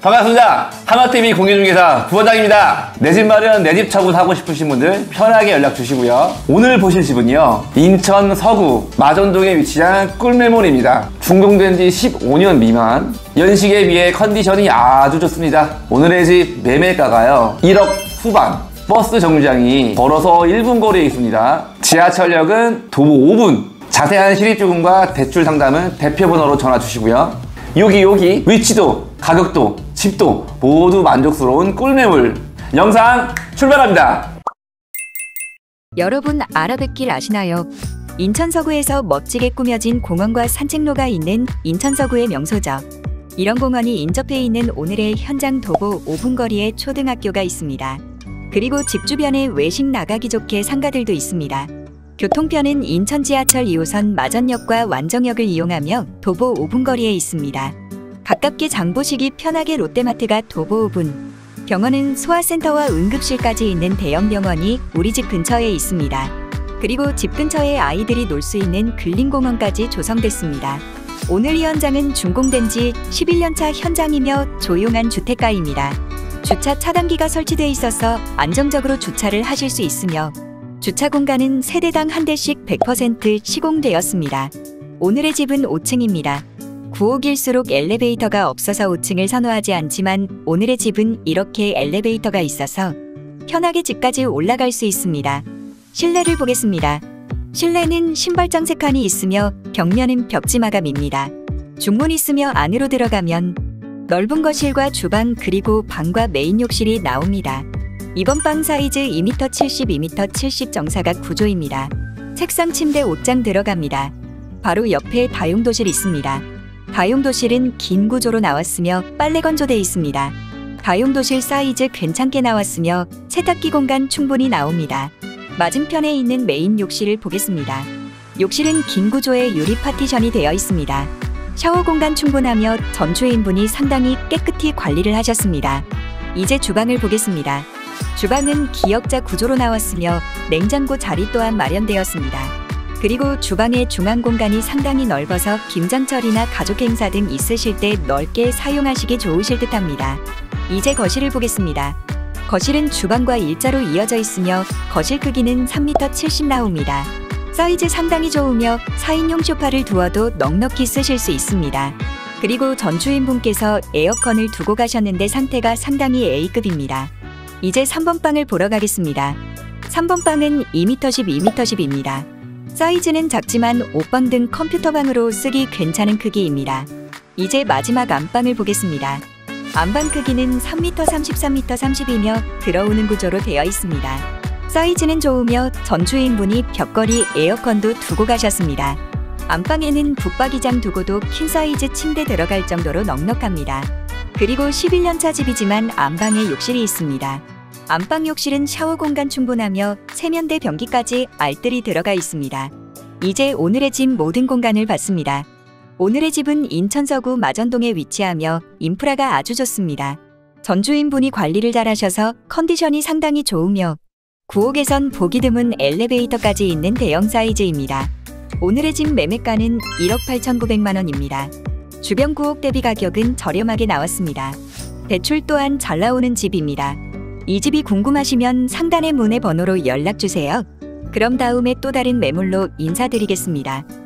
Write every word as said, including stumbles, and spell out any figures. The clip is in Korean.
반갑습니다. 하마티비 공인중개사 부원장입니다. 내 집 마련, 내 집 처분 하고 싶으신 분들 편하게 연락 주시고요. 오늘 보실 집은요, 인천 서구 마전동에 위치한 꿀매물입니다. 준공된 지 십오 년 미만, 연식에 비해 컨디션이 아주 좋습니다. 오늘의 집 매매가가요 일억 후반, 버스 정류장이 걸어서 일 분 거리에 있습니다. 지하철역은 도보 오 분. 자세한 실입주금과 대출 상담은 대표번호로 전화 주시고요. 여기 여기 위치도 가격도 집도 모두 만족스러운 꿀매물 영상 출발합니다. 여러분 알아뵙길 아시나요? 인천 서구에서 멋지게 꾸며진 공원과 산책로가 있는 인천 서구의 명소죠. 이런 공원이 인접해 있는 오늘의 현장 도보 오 분 거리에 초등학교가 있습니다. 그리고 집 주변에 외식 나가기 좋게 상가들도 있습니다. 교통편은 인천 지하철 이 호선 마전역과 완정역을 이용하며 도보 오 분 거리에 있습니다. 가깝게 장보시기 편하게 롯데마트가 도보 오 분, 병원은 소아센터와 응급실까지 있는 대형 병원이 우리 집 근처에 있습니다. 그리고 집 근처에 아이들이 놀 수 있는 근린공원까지 조성됐습니다. 오늘 이 현장은 준공된 지 십일 년 차 현장이며 조용한 주택가입니다. 주차 차단기가 설치되어 있어서 안정적으로 주차를 하실 수 있으며 주차 공간은 세대당 한 대씩 백 퍼센트 시공되었습니다. 오늘의 집은 오 층입니다. 구옥일수록 엘리베이터가 없어서 오 층을 선호하지 않지만 오늘의 집은 이렇게 엘리베이터가 있어서 편하게 집까지 올라갈 수 있습니다. 실내를 보겠습니다. 실내는 신발장 세 칸이 있으며 벽면은 벽지 마감입니다. 중문 있으며 안으로 들어가면 넓은 거실과 주방 그리고 방과 메인 욕실이 나옵니다. 이번 방 사이즈 이 미터 칠십, 이 미터 칠십 정사각 구조입니다. 책상 침대 옷장 들어갑니다. 바로 옆에 다용도실 있습니다. 다용도실은 긴 구조로 나왔으며 빨래 건조되어 있습니다. 다용도실 사이즈 괜찮게 나왔으며 세탁기 공간 충분히 나옵니다. 맞은편에 있는 메인 욕실을 보겠습니다. 욕실은 긴 구조의 유리 파티션이 되어 있습니다. 샤워 공간 충분하며 전주인분이 상당히 깨끗이 관리를 하셨습니다. 이제 주방을 보겠습니다. 주방은 기역자 구조로 나왔으며 냉장고 자리 또한 마련되었습니다. 그리고 주방의 중앙 공간이 상당히 넓어서 김장철이나 가족 행사 등 있으실 때 넓게 사용하시기 좋으실 듯합니다. 이제 거실을 보겠습니다. 거실은 주방과 일자로 이어져 있으며 거실 크기는 삼 미터 칠십 나옵니다. 사이즈 상당히 좋으며 사 인용 소파를 두어도 넉넉히 쓰실 수 있습니다. 그리고 전주인분께서 에어컨을 두고 가셨는데 상태가 상당히 A급입니다. 이제 삼 번 방을 보러 가겠습니다. 삼 번 방은 이 미터 십, 이 미터 십입니다. 사이즈는 작지만 옷 번 등 컴퓨터방으로 쓰기 괜찮은 크기입니다. 이제 마지막 안방을 보겠습니다. 안방 크기는 삼 미터 삼십, 삼 미터 삼십이며 들어오는 구조로 되어 있습니다. 사이즈는 좋으며 전주인분이 벽걸이 에어컨도 두고 가셨습니다. 안방에는 붙박이장 두고도 퀸 사이즈 침대 들어갈 정도로 넉넉합니다. 그리고 십일 년 차 집이지만 안방에 욕실이 있습니다. 안방 욕실은 샤워 공간 충분하며 세면대 변기까지 알뜰히 들어가 있습니다. 이제 오늘의 집 모든 공간을 봤습니다. 오늘의 집은 인천 서구 마전동에 위치하며 인프라가 아주 좋습니다. 전주인분이 관리를 잘하셔서 컨디션이 상당히 좋으며 구옥에선 보기 드문 엘리베이터까지 있는 대형 사이즈입니다. 오늘의 집 매매가는 일억 팔천구백만 원입니다. 주변 구옥 대비 가격은 저렴하게 나왔습니다. 대출 또한 잘 나오는 집입니다. 이 집이 궁금하시면 상단의 문의 번호로 연락주세요. 그럼 다음에 또 다른 매물로 인사드리겠습니다.